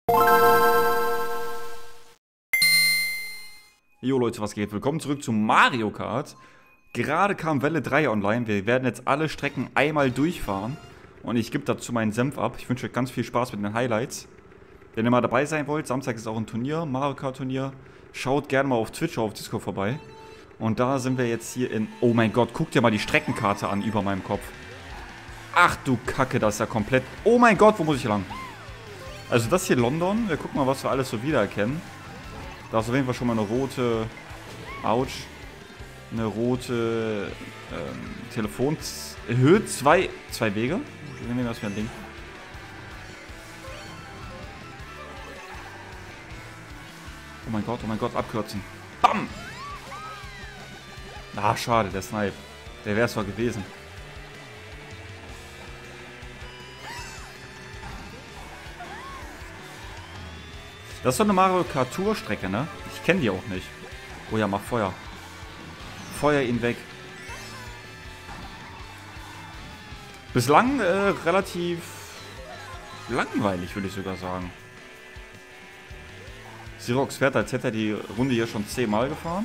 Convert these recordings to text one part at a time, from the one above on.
Jo Leute, was geht? Willkommen zurück zu Mario Kart. Gerade kam Welle 3 online. Wir werden jetzt alle Strecken einmal durchfahren. Und ich gebe dazu meinen Senf ab. Ich wünsche euch ganz viel Spaß mit den Highlights. Wenn ihr mal dabei sein wollt, Samstag ist auch ein Turnier, Mario Kart Turnier. Schaut gerne mal auf Twitch oder auf Discord vorbei. Und da sind wir jetzt hier in... Oh mein Gott, guckt dir mal die Streckenkarte an über meinem Kopf. Ach du Kacke, das ist ja komplett... Oh mein Gott, wo muss ich lang? Also das hier London. Wir gucken mal, was wir alles so wiedererkennen. Da ist auf jeden Fall schon mal eine rote... Autsch. Eine rote... Telefonhöhe. Zwei Wege. Nehmen wir das für ein Ding. Oh mein Gott, abkürzen. Bam! Ah, schade, der Snipe. Der wäre es zwar gewesen. Das ist so eine Mario Kart Tour Strecke, ne? Ich kenne die auch nicht. Oh ja, mach Feuer. Feuer ihn weg. Bislang relativ langweilig, würde ich sogar sagen. Sirox fährt, als hätte er die Runde hier schon 10-mal gefahren.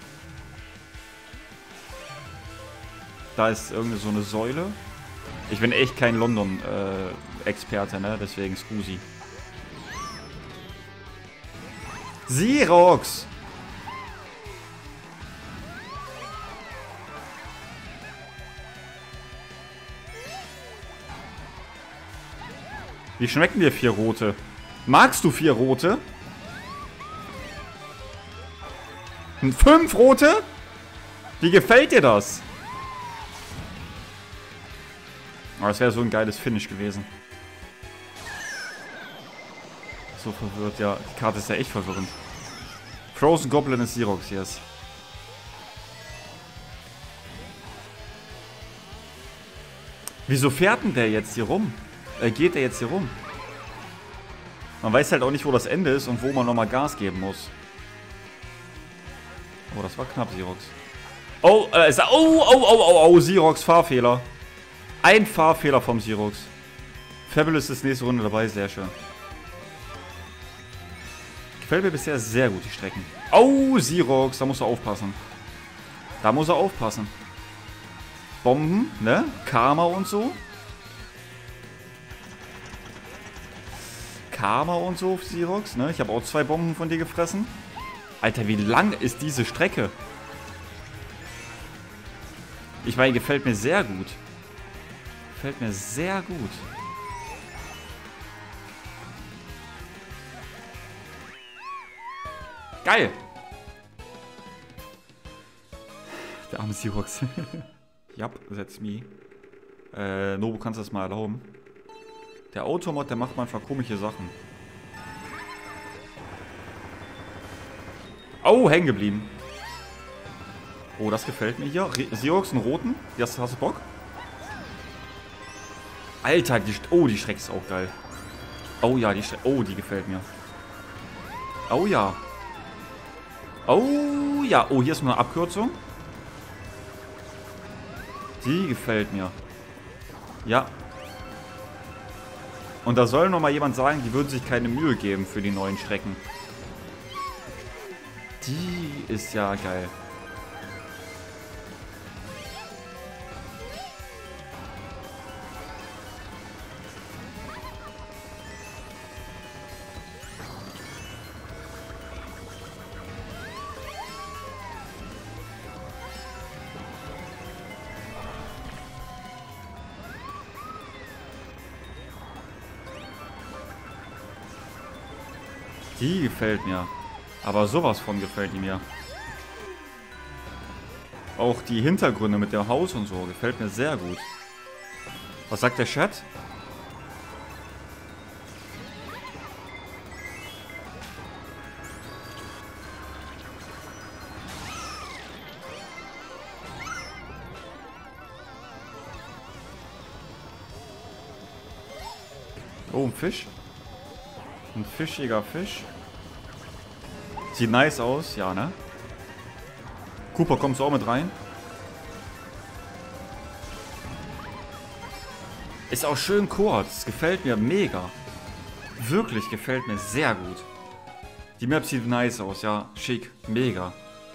Da ist irgendeine so eine Säule. Ich bin echt kein London-Experte, ne? Deswegen Scusi. Sirox! Wie schmecken dir 4 rote? Magst du 4 rote? 5 rote? Wie gefällt dir das? Oh, das wäre so ein geiles Finish gewesen. So verwirrt, ja. Die Karte ist ja echt verwirrend. Frozen Goblin ist Sirox, yes. Wieso fährt denn der jetzt hier rum? Geht der jetzt hier rum? Man weiß halt auch nicht, wo das Ende ist und wo man nochmal Gas geben muss. Oh, das war knapp, Sirox. Oh, Sirox, Fahrfehler. Ein Fahrfehler vom Sirox. Fabulous ist nächste Runde dabei, sehr schön. Gefällt mir bisher sehr gut, die Strecken. Oh, Sirox, da muss er aufpassen. Da muss er aufpassen. Bomben, ne? Karma und so. Karma und so, Sirox, ne? Ich habe auch 2 Bomben von dir gefressen. Alter, wie lang ist diese Strecke? Ich meine, gefällt mir sehr gut. Gefällt mir sehr gut. Geil! Der arme Sirox. Jap, that's me. Nobu, kannst du das mal erlauben? Der Automod, der macht manchmal komische Sachen. Oh, hängen geblieben. Oh, das gefällt mir hier. Sirox, einen roten. Hast du Bock? Alter, die Strecke ist auch geil. Oh ja, die gefällt mir. Oh ja. Oh ja. Oh, hier ist noch eine Abkürzung. Die gefällt mir. Ja. Und da soll noch mal jemand sagen, die würden sich keine Mühe geben für die neuen Strecken. Die ist ja geil. Die gefällt mir. Aber sowas von gefällt die mir. Auch die Hintergründe mit dem Haus und so gefällt mir sehr gut. Was sagt der Chat? Oh, ein Fisch. Ein fischiger Fisch. Sieht nice aus, ja, ne? Cooper, kommst du auch mit rein? Ist auch schön kurz. Gefällt mir mega. Wirklich, gefällt mir sehr gut. Die Map sieht nice aus, ja. Schick, mega.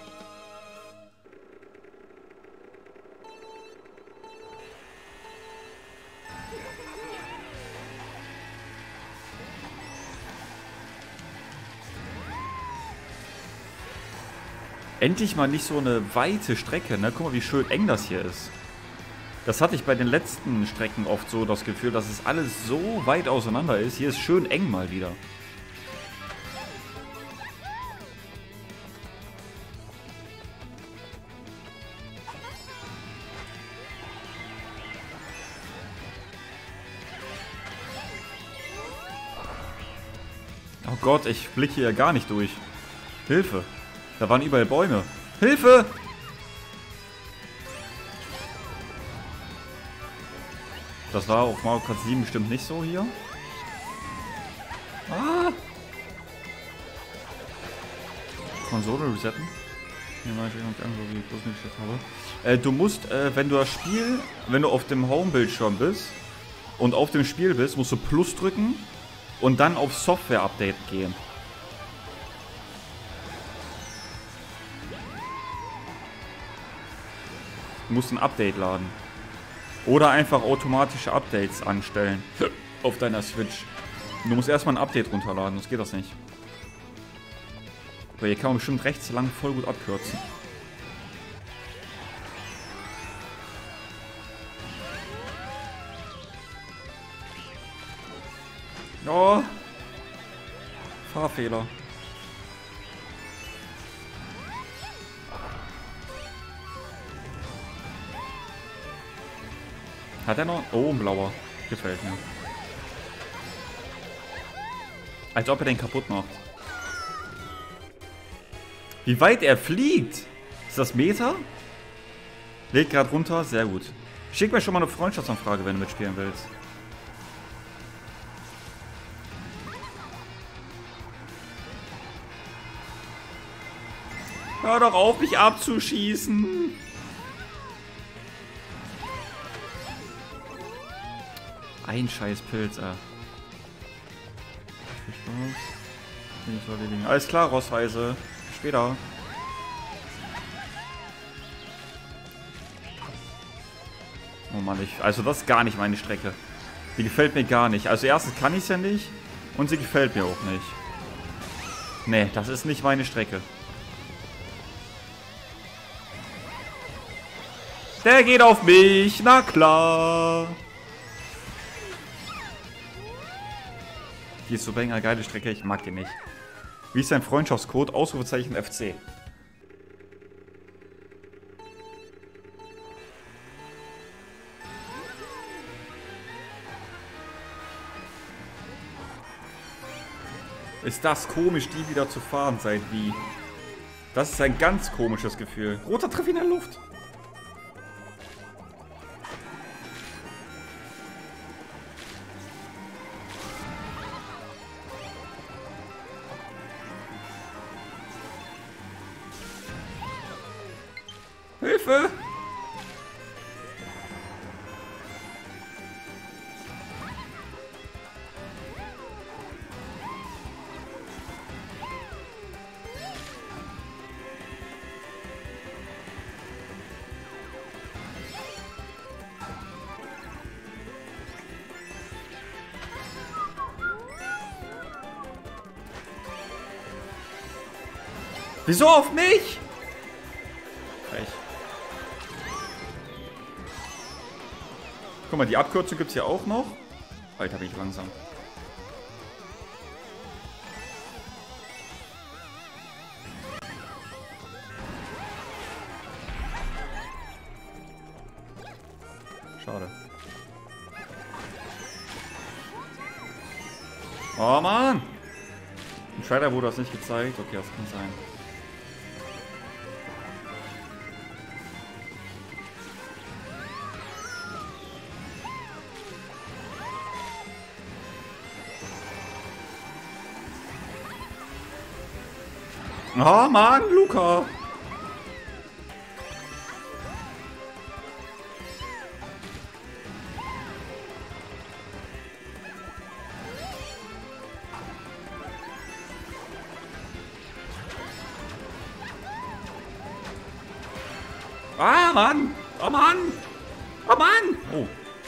Endlich mal nicht so eine weite Strecke, ne? Guck mal, wie schön eng das hier ist. Das hatte ich bei den letzten Strecken oft so das Gefühl, dass es alles so weit auseinander ist. Hier ist schön eng mal wieder. Oh Gott, ich blicke hier gar nicht durch. Hilfe. Da waren überall Bäume. Hilfe! Das war auf Mario Kart 7 bestimmt nicht so hier. Ah! Konsole resetten. Hier weiß ich nicht an, wie ich bloß nicht habe. Du musst, wenn du das Spiel, wenn du auf dem Home-Bildschirm bist und auf dem Spiel bist, musst du Plus drücken und dann auf Software-Update gehen. Du musst ein Update laden. Oder einfach automatische Updates anstellen auf deiner Switch. Du musst erstmal ein Update runterladen, sonst geht das nicht. Aber hier kann man bestimmt rechts lang voll gut abkürzen. Oh! Fahrfehler. Hat er noch? Oh, ein blauer. Gefällt mir. Als ob er den kaputt macht. Wie weit er fliegt! Ist das Meter? Lädt gerade runter. Sehr gut. Schick mir schon mal eine Freundschaftsanfrage, wenn du mitspielen willst. Hör doch auf, mich abzuschießen! Ein scheiß Pilz, Viel Spaß. Alles klar, Rossweise. Später. Oh Mann, also das ist gar nicht meine Strecke. Die gefällt mir gar nicht. Also erstens kann ich es ja nicht und sie gefällt mir auch nicht. Nee, das ist nicht meine Strecke. Der geht auf mich, na klar. Die ist so eine geile Strecke, ich mag die nicht. Wie ist dein Freundschaftscode? Ausrufezeichen FC. Ist das komisch, die wieder zu fahren seit wie? Das ist ein ganz komisches Gefühl. Roter Treffer in der Luft. Hilfe! Wieso auf mich? Frech. Guck mal, die Abkürzung gibt es ja auch noch. Alter, bin ich langsam. Schade. Oh Mann! Im Trailer wurde das nicht gezeigt. Okay, das kann sein. Oh Mann, Luca! Ah, Mann! Oh, Mann! Oh, Mann! Oh.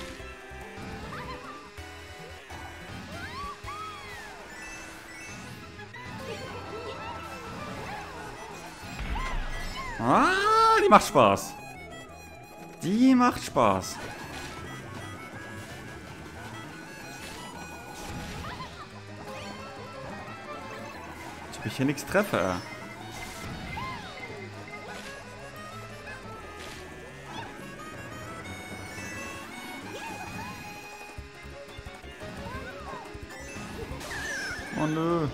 Ah, die macht Spaß. Die macht Spaß. Als ob ich hier nichts treffe. Oh nö.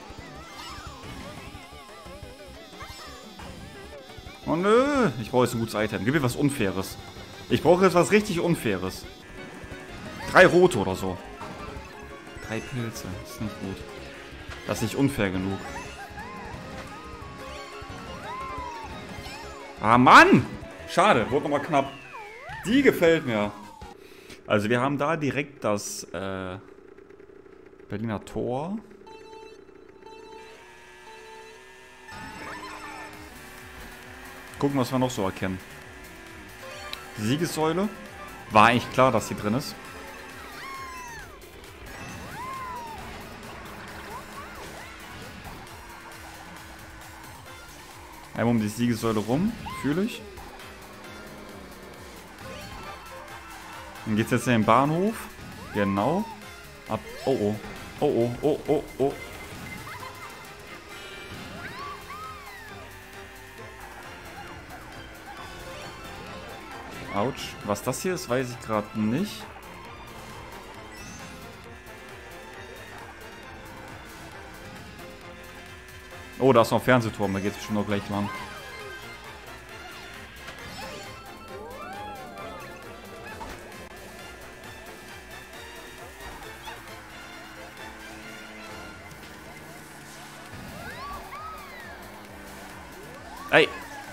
Oh nö. Ich brauche jetzt ein gutes Item. Gib mir was Unfaires. Ich brauche jetzt was richtig Unfaires. 3 rote oder so. 3 Pilze. Das ist nicht gut. Das ist nicht unfair genug. Ah, Mann! Schade. Wurde nochmal knapp. Die gefällt mir. Also wir haben da direkt das Berliner Tor. Gucken, was wir noch so erkennen. Die Siegessäule. War eigentlich klar, dass sie drin ist. Einmal um die Siegessäule rum. Fühle ich. Dann geht's jetzt in den Bahnhof. Genau. Ab. Oh oh. Oh oh. Oh oh oh. Autsch. Was das hier ist, weiß ich gerade nicht. Oh, da ist noch ein Fernsehturm. Da geht es bestimmt noch gleich lang. Ey!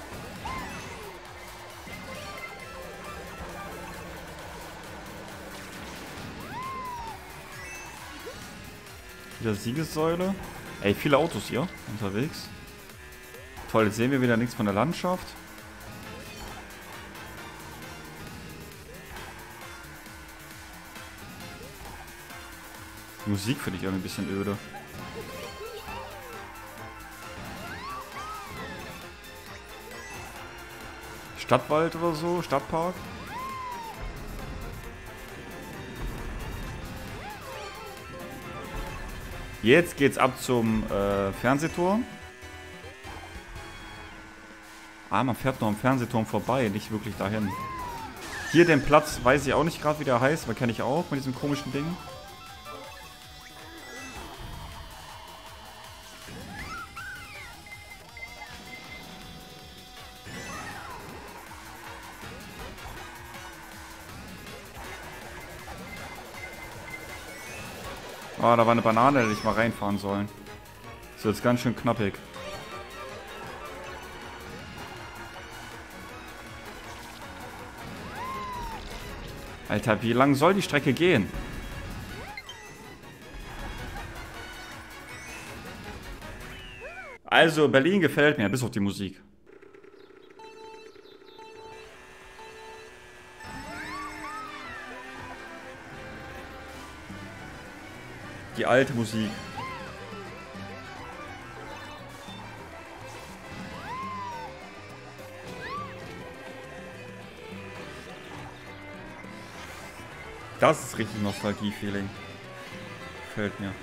Wieder Siegessäule. Ey, viele Autos hier unterwegs. Toll, jetzt sehen wir wieder nichts von der Landschaft. Die Musik finde ich irgendwie ein bisschen öde. Stadtwald oder so, Stadtpark. Jetzt geht's ab zum Fernsehturm. Ah, man fährt noch am Fernsehturm vorbei, nicht wirklich dahin. Hier den Platz, weiß ich auch nicht gerade, wie der heißt, aber kenne ich auch mit diesem komischen Ding. Ah, da war eine Banane, hätte ich mal reinfahren sollen. Das ist jetzt ganz schön knappig. Alter, wie lang soll die Strecke gehen? Also, Berlin gefällt mir, bis auf die Musik. Die alte Musik. Das ist richtig Nostalgie-Feeling. Gefällt mir.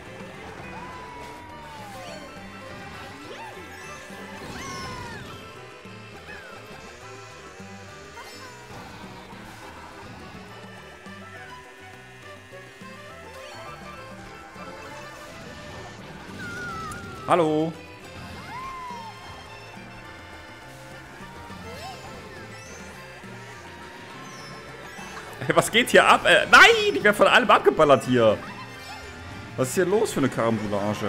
Hallo. Hey, was geht hier ab? Nein, ich werde von allem abgeballert hier. Was ist hier los für eine Karambolage?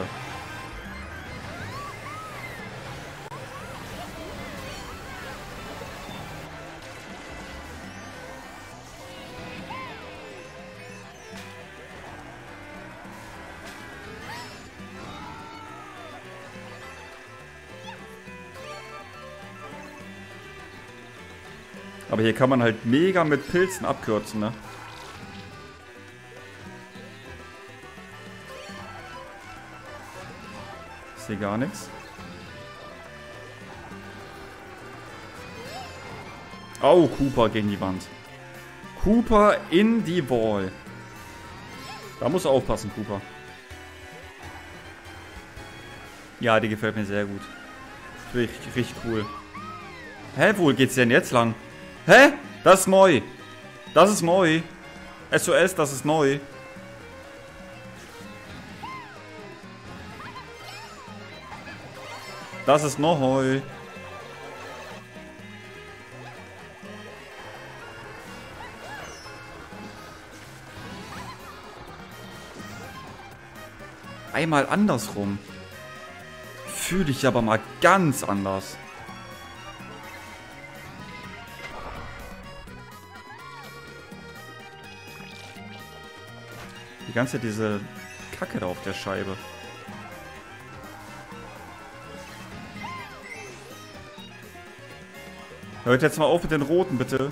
Aber hier kann man halt mega mit Pilzen abkürzen, ne? Ich sehe gar nichts. Oh, Koopa gegen die Wand. Koopa in die Wall. Da musst du aufpassen, Koopa. Ja, die gefällt mir sehr gut. Richtig, richtig cool. Hä, wo geht's denn jetzt lang? Hä? Das ist neu. Das ist neu. SOS, das ist neu. Das ist neu. Einmal andersrum. Fühle ich aber mal ganz anders. Die ganze Zeit diese Kacke da auf der Scheibe. Hört jetzt mal auf mit den Roten, bitte.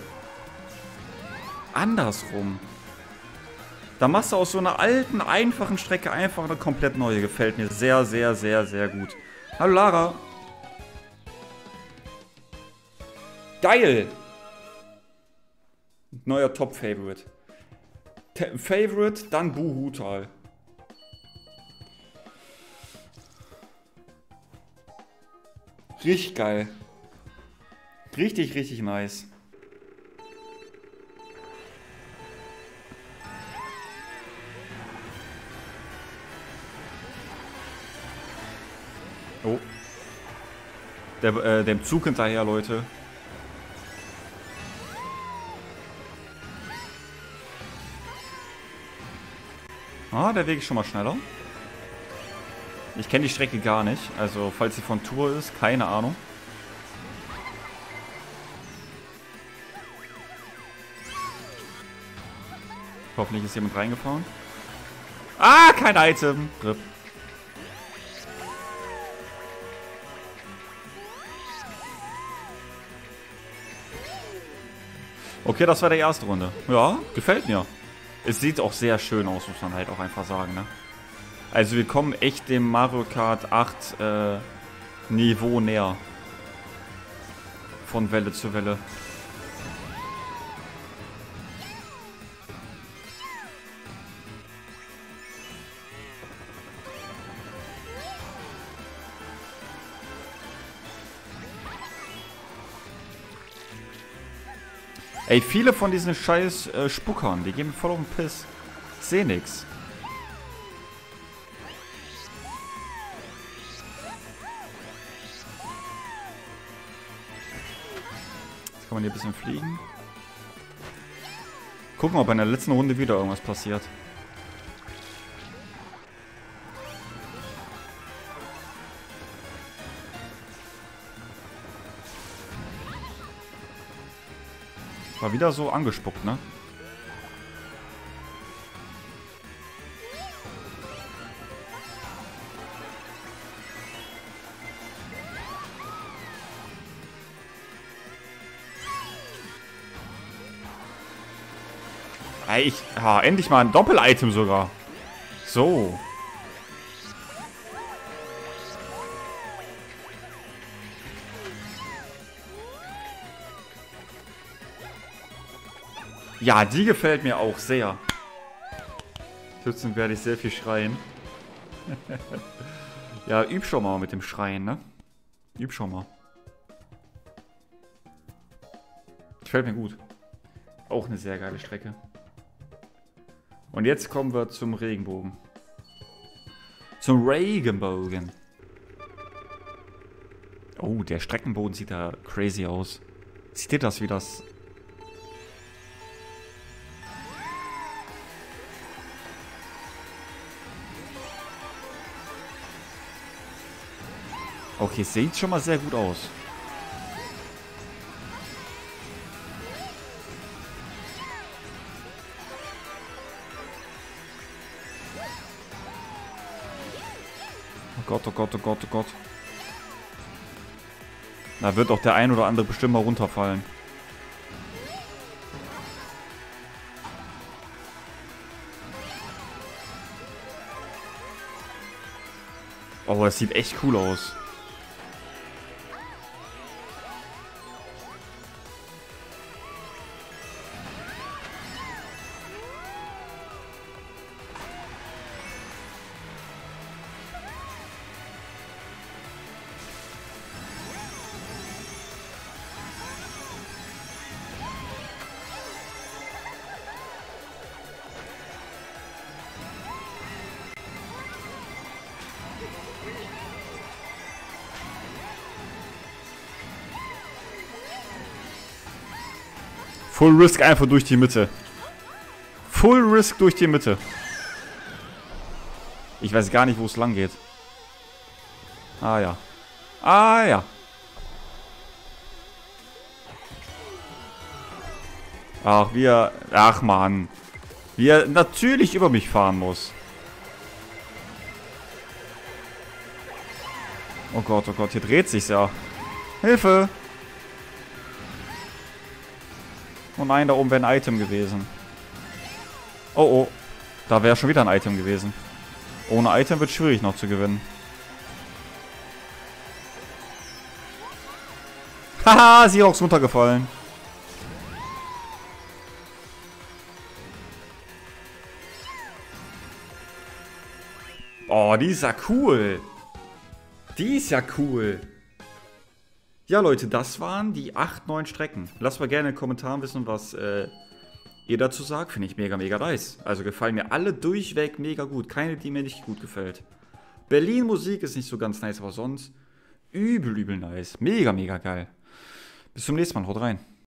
Andersrum. Da machst du aus so einer alten, einfachen Strecke einfach eine komplett neue. Gefällt mir sehr, sehr, sehr, sehr gut. Hallo Lara. Geil. Neuer Top-Favorite. Favorite, dann Buhutal. Richtig geil. Richtig, richtig nice. Oh. Dem Zug hinterher, Leute. Ah, der Weg ist schon mal schneller. Ich kenne die Strecke gar nicht. Also, falls sie von Tour ist, keine Ahnung. Hoffentlich ist jemand reingefahren. Ah, kein Item. RIP. Okay, das war die erste Runde. Ja, gefällt mir. Es sieht auch sehr schön aus, muss man halt auch einfach sagen, ne? Also wir kommen echt dem Mario Kart 8 Niveau näher. Von Welle zu Welle. Ey, viele von diesen scheiß Spuckern, die gehen mir voll auf den Piss. Ich seh nix. Jetzt kann man hier ein bisschen fliegen. Gucken, ob in der letzten Runde wieder irgendwas passiert. War wieder so angespuckt, ne? Ey, endlich mal ein Doppel-Item sogar. So. Ja, die gefällt mir auch sehr. Trotzdem werde ich sehr viel schreien. Ja, üb schon mal mit dem Schreien, ne? Üb schon mal. Gefällt mir gut. Auch eine sehr geile Strecke. Und jetzt kommen wir zum Regenbogen. Zum Regenbogen. Oh, der Streckenboden sieht da crazy aus. Seht ihr das, wie das... Okay, sieht schon mal sehr gut aus. Oh Gott, oh Gott, oh Gott, oh Gott. Da wird auch der ein oder andere bestimmt mal runterfallen. Oh, das sieht echt cool aus. Full Risk einfach durch die Mitte. Full Risk durch die Mitte. Ich weiß gar nicht, wo es lang geht. Ah ja. Ah ja. Ach Mann. Wie er natürlich über mich fahren muss. Oh Gott, hier dreht sich's ja. Hilfe! Oh nein, da oben wäre ein Item gewesen. Oh oh, da wäre schon wieder ein Item gewesen. Ohne Item wird schwierig noch zu gewinnen. Haha, sie ist auch runtergefallen. Oh, die ist ja cool. Die ist ja cool. Ja, Leute, das waren die 8, 9 Strecken. Lasst mal gerne in den Kommentaren wissen, was ihr dazu sagt. Finde ich mega, mega nice. Also gefallen mir alle durchweg mega gut. Keine, die mir nicht gut gefällt. Berlin Musik ist nicht so ganz nice, aber sonst übel, übel nice. Mega, mega geil. Bis zum nächsten Mal. Haut rein.